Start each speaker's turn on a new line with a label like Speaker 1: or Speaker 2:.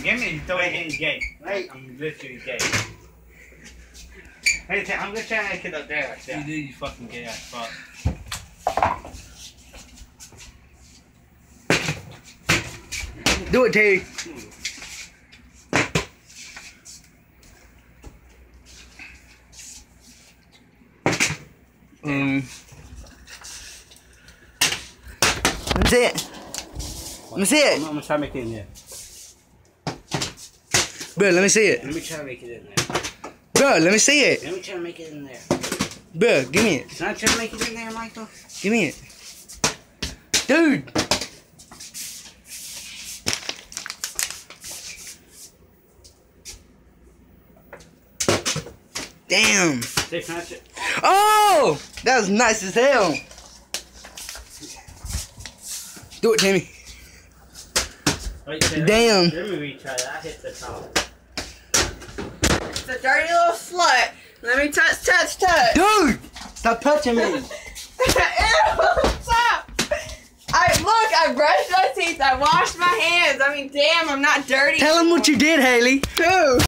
Speaker 1: Give me, throw it in gay. Right? I'm literally gay. Hey, I'm gonna try and make it up there. Like that.
Speaker 2: You do, you fucking gay ass fuck.
Speaker 3: Do it, Terry. Let me see it. Let me see it.
Speaker 1: I'm gonna try to make it in there.
Speaker 3: Bro, let me see it.
Speaker 1: Let me try to make it in there.
Speaker 3: Bro, let me see it.
Speaker 1: Let me try to make it in there.
Speaker 3: Bro, give me it.
Speaker 1: Can I try to make it in there, Michael?
Speaker 3: Give me it. Dude. Damn. Oh! That was nice as hell. Do it, Timmy.
Speaker 1: Wait,
Speaker 3: damn.
Speaker 1: Let me retry that. I hit the top.
Speaker 4: It's a dirty little slut. Let me touch.
Speaker 3: Dude! Stop touching me.
Speaker 4: Ew, stop. I brushed my teeth. I washed my hands. I mean, damn, I'm not dirty.
Speaker 3: Tell him what you did, Haley.
Speaker 4: Who?